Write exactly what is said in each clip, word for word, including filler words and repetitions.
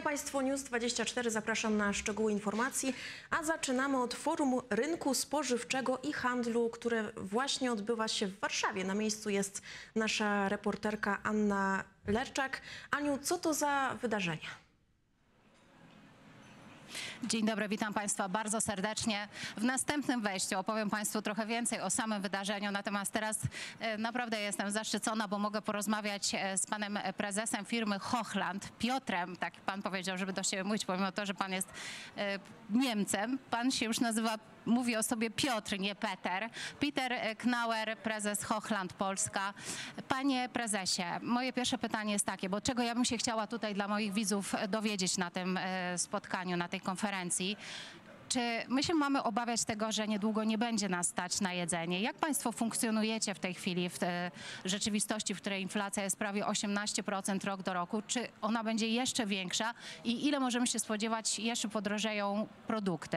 Państwo News dwadzieścia cztery. Zapraszam na szczegóły informacji, a zaczynamy od Forum Rynku Spożywczego i Handlu, które właśnie odbywa się w Warszawie. Na miejscu jest nasza reporterka Anna Lerczak. Aniu, co to za wydarzenia? Dzień dobry, witam Państwa bardzo serdecznie. W następnym wejściu opowiem Państwu trochę więcej o samym wydarzeniu, natomiast teraz e, naprawdę jestem zaszczycona, bo mogę porozmawiać e, z panem prezesem firmy Hochland, Piotrem, tak Pan powiedział, żeby do siebie mówić, pomimo to, że Pan jest e, Niemcem. Pan się już nazywa, mówi o sobie Piotr, nie Peter. Peter Knauer, prezes Hochland Polska. Panie prezesie, moje pierwsze pytanie jest takie, bo czego ja bym się chciała tutaj dla moich widzów dowiedzieć na tym e, spotkaniu, na tej konferencji. Czy my się mamy obawiać tego, że niedługo nie będzie nas stać na jedzenie? Jak Państwo funkcjonujecie w tej chwili, w tej rzeczywistości, w której inflacja jest prawie osiemnaście procent rok do roku? Czy ona będzie jeszcze większa i ile możemy się spodziewać, jeszcze podrożeją produkty?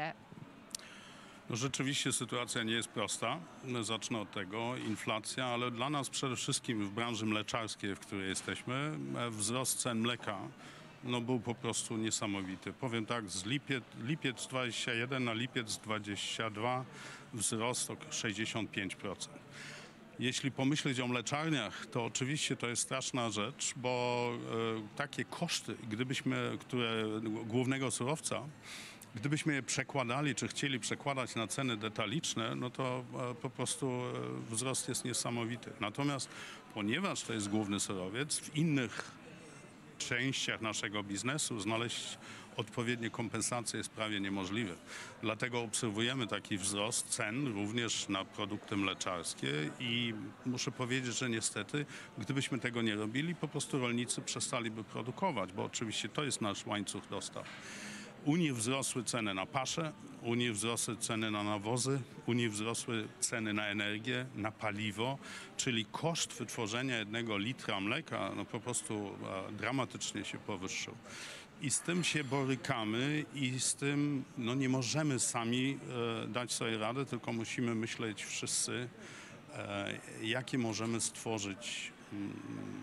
No rzeczywiście sytuacja nie jest prosta. Zacznę od tego. Inflacja, ale dla nas przede wszystkim w branży mleczarskiej, w której jesteśmy, wzrost cen mleka no był po prostu niesamowity. Powiem tak, z lipiec, lipiec dwadzieścia jeden na lipiec dwadzieścia dwa wzrost o sześćdziesiąt pięć procent. Jeśli pomyśleć o mleczarniach, to oczywiście to jest straszna rzecz, bo e, takie koszty, gdybyśmy, które głównego surowca, gdybyśmy je przekładali, czy chcieli przekładać na ceny detaliczne, no to e, po prostu e, wzrost jest niesamowity. Natomiast ponieważ to jest główny surowiec, w innych częściach naszego biznesu znaleźć odpowiednie kompensacje jest prawie niemożliwe. Dlatego obserwujemy taki wzrost cen również na produkty mleczarskie i muszę powiedzieć, że niestety, gdybyśmy tego nie robili, po prostu rolnicy przestaliby produkować, bo oczywiście to jest nasz łańcuch dostaw. U nich wzrosły ceny na pasze, u nich wzrosły ceny na nawozy, u nich wzrosły ceny na energię, na paliwo, czyli koszt wytworzenia jednego litra mleka no po prostu e, dramatycznie się powyższył. I z tym się borykamy i z tym no nie możemy sami e, dać sobie radę, tylko musimy myśleć wszyscy, e, jakie możemy stworzyć mm,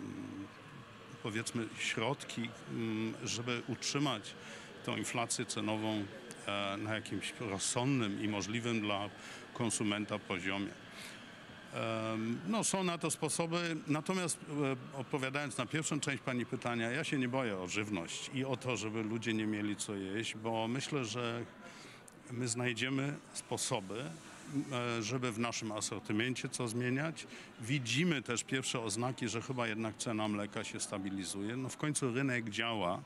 powiedzmy środki, mm, żeby utrzymać tą inflację cenową e, na jakimś rozsądnym i możliwym dla konsumenta poziomie. E, no, są na to sposoby, natomiast e, odpowiadając na pierwszą część Pani pytania, ja się nie boję o żywność i o to, żeby ludzie nie mieli co jeść, bo myślę, że my znajdziemy sposoby, e, żeby w naszym asortymencie co zmieniać. Widzimy też pierwsze oznaki, że chyba jednak cena mleka się stabilizuje. No w końcu rynek działa,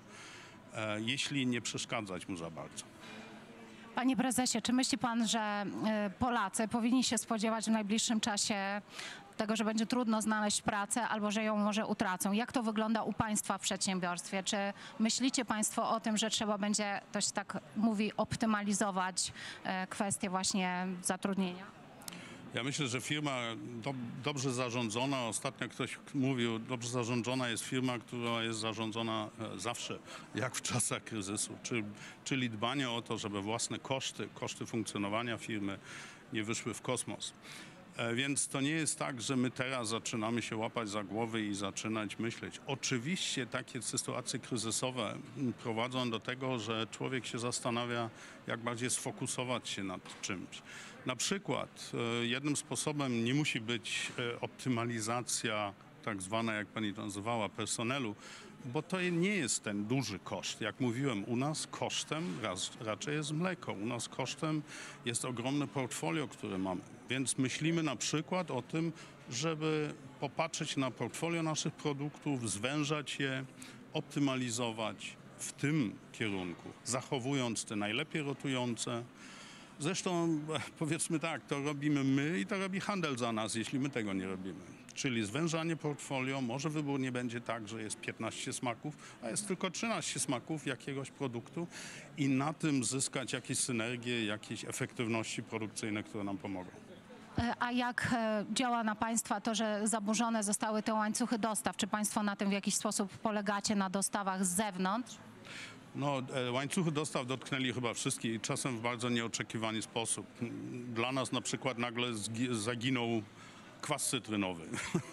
jeśli nie przeszkadzać mu za bardzo. Panie prezesie, czy myśli Pan, że Polacy powinni się spodziewać w najbliższym czasie tego, że będzie trudno znaleźć pracę albo że ją może utracą? Jak to wygląda u Państwa w przedsiębiorstwie? Czy myślicie Państwo o tym, że trzeba będzie, to się tak mówi, optymalizować kwestię właśnie zatrudnienia? Ja myślę, że firma do, dobrze zarządzona, ostatnio ktoś mówił, dobrze zarządzona jest firma, która jest zarządzana zawsze, jak w czasach kryzysu, czyli, czyli dbanie o to, żeby własne koszty, koszty funkcjonowania firmy nie wyszły w kosmos. Więc to nie jest tak, że my teraz zaczynamy się łapać za głowy i zaczynać myśleć. Oczywiście takie sytuacje kryzysowe prowadzą do tego, że człowiek się zastanawia, jak bardziej sfokusować się nad czymś. Na przykład jednym sposobem nie musi być optymalizacja tak zwana, jak Pani to nazywała, personelu, bo to nie jest ten duży koszt. Jak mówiłem, u nas kosztem raz, raczej jest mleko. U nas kosztem jest ogromne portfolio, które mamy. Więc myślimy na przykład o tym, żeby popatrzeć na portfolio naszych produktów, zwężać je, optymalizować w tym kierunku, zachowując te najlepiej rotujące. Zresztą powiedzmy tak, to robimy my i to robi handel za nas, jeśli my tego nie robimy. Czyli zwężanie portfolio, może wybór nie będzie tak, że jest piętnaście smaków, a jest tylko trzynaście smaków jakiegoś produktu i na tym zyskać jakieś synergie, jakieś efektywności produkcyjne, które nam pomogą. A jak działa na Państwa to, że zaburzone zostały te łańcuchy dostaw? Czy Państwo na tym w jakiś sposób polegacie na dostawach z zewnątrz? No, łańcuchy dostaw dotknęli chyba wszystkich i czasem w bardzo nieoczekiwany sposób. Dla nas na przykład nagle zaginął kwas cytrynowy.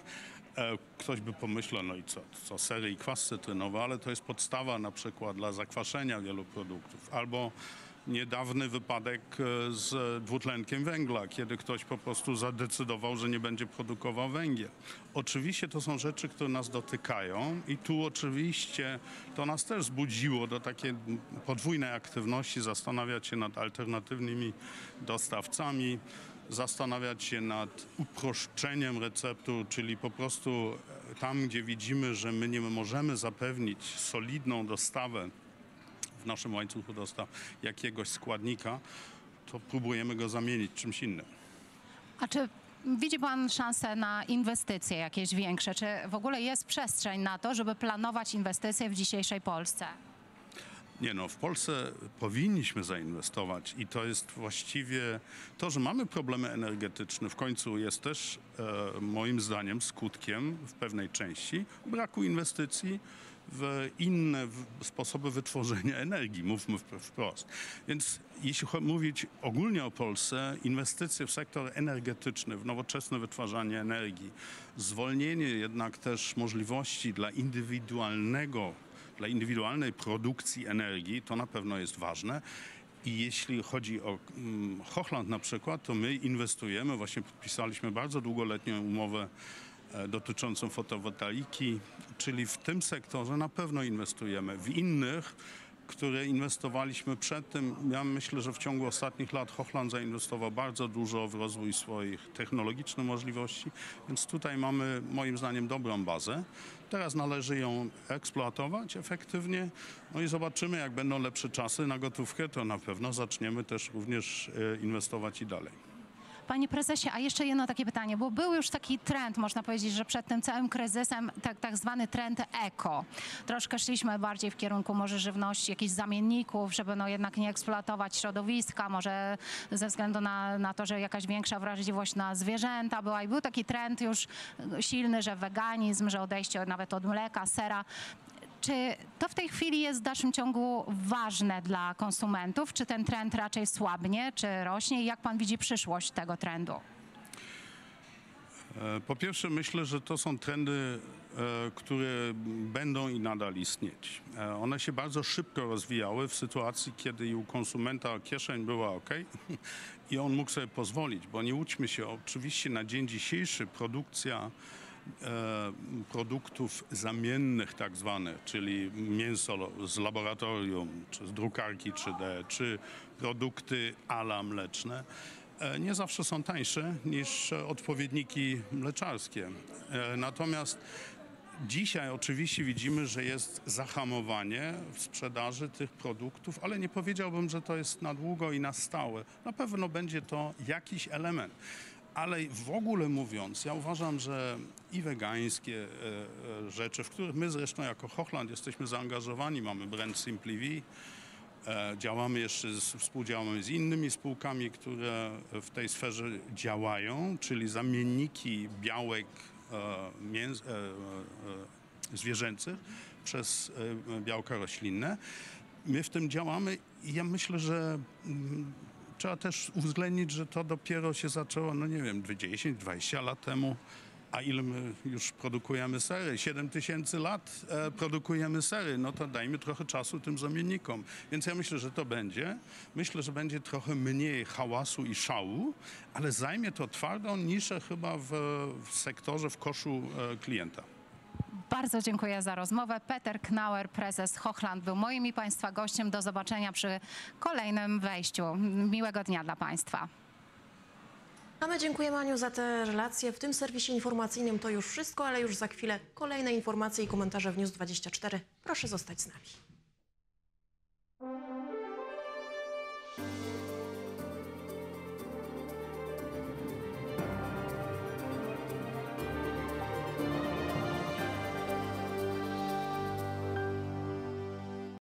E, Ktoś by pomyślał, no i co, co sery i kwas cytrynowy, ale to jest podstawa na przykład dla zakwaszenia wielu produktów. Albo niedawny wypadek e, z dwutlenkiem węgla, kiedy ktoś po prostu zadecydował, że nie będzie produkował węgiel. Oczywiście to są rzeczy, które nas dotykają i tu oczywiście to nas też zbudziło do takiej podwójnej aktywności, zastanawiać się nad alternatywnymi dostawcami, zastanawiać się nad uproszczeniem receptur, czyli po prostu tam, gdzie widzimy, że my nie możemy zapewnić solidną dostawę w naszym łańcuchu dostaw jakiegoś składnika, to próbujemy go zamienić czymś innym. A czy widzi pan szansę na inwestycje jakieś większe? Czy w ogóle jest przestrzeń na to, żeby planować inwestycje w dzisiejszej Polsce? Nie no, w Polsce powinniśmy zainwestować i to jest właściwie to, że mamy problemy energetyczne w końcu jest też e, moim zdaniem skutkiem w pewnej części braku inwestycji w inne w sposoby wytworzenia energii, mówmy wprost. Więc jeśli mówić ogólnie o Polsce, inwestycje w sektor energetyczny, w nowoczesne wytwarzanie energii, zwolnienie jednak też możliwości dla indywidualnego dla indywidualnej produkcji energii, to na pewno jest ważne. I jeśli chodzi o mm, Hochland na przykład, to my inwestujemy, właśnie podpisaliśmy bardzo długoletnią umowę e, dotyczącą fotowoltaiki, czyli w tym sektorze na pewno inwestujemy. W innych, które inwestowaliśmy przedtem, ja myślę, że w ciągu ostatnich lat Hochland zainwestował bardzo dużo w rozwój swoich technologicznych możliwości, więc tutaj mamy moim zdaniem dobrą bazę. Teraz należy ją eksploatować efektywnie, no i zobaczymy, jak będą lepsze czasy na gotówkę, to na pewno zaczniemy też również e, inwestować i dalej. Panie prezesie, a jeszcze jedno takie pytanie, bo był już taki trend, można powiedzieć, że przed tym całym kryzysem, tak, tak zwany trend eko. Troszkę szliśmy bardziej w kierunku może żywności, jakichś zamienników, żeby no jednak nie eksploatować środowiska, może ze względu na, na to, że jakaś większa wrażliwość na zwierzęta była i był taki trend już silny, że weganizm, że odejście nawet od mleka, sera. Czy to w tej chwili jest w dalszym ciągu ważne dla konsumentów? Czy ten trend raczej słabnie, czy rośnie? I jak pan widzi przyszłość tego trendu? Po pierwsze myślę, że to są trendy, e, które będą i nadal istnieć. E, one się bardzo szybko rozwijały w sytuacji, kiedy u konsumenta kieszeń była ok i on mógł sobie pozwolić, bo nie łudźmy się, oczywiście na dzień dzisiejszy produkcja E, produktów zamiennych tak zwanych, czyli mięso z laboratorium, czy z drukarki trzy D, czy produkty ala mleczne, e, nie zawsze są tańsze niż odpowiedniki mleczarskie. E, natomiast dzisiaj oczywiście widzimy, że jest zahamowanie w sprzedaży tych produktów, ale nie powiedziałbym, że to jest na długo i na stałe. Na pewno będzie to jakiś element. Ale w ogóle mówiąc, ja uważam, że i wegańskie e, e, rzeczy, w których my zresztą jako Hochland jesteśmy zaangażowani, mamy brand Simply V, e, działamy jeszcze, z, współdziałamy z innymi spółkami, które w tej sferze działają, czyli zamienniki białek e, mięs, e, e, zwierzęcych przez e, białka roślinne. My w tym działamy i ja myślę, że mm, trzeba też uwzględnić, że to dopiero się zaczęło, no nie wiem, dziesięć dwadzieścia lat temu. A ile my już produkujemy sery? siedem tysięcy lat e, produkujemy sery. No to dajmy trochę czasu tym zamiennikom. Więc ja myślę, że to będzie. Myślę, że będzie trochę mniej hałasu i szału, ale zajmie to twardą niszę chyba w, w sektorze, w koszu e, klienta. Bardzo dziękuję za rozmowę. Peter Knauer, prezes Hochland, był moim i państwa gościem. Do zobaczenia przy kolejnym wejściu. Miłego dnia dla państwa. A my dziękujemy, Aniu, za te relacje. W tym serwisie informacyjnym to już wszystko, ale już za chwilę kolejne informacje i komentarze w News dwadzieścia cztery. Proszę zostać z nami.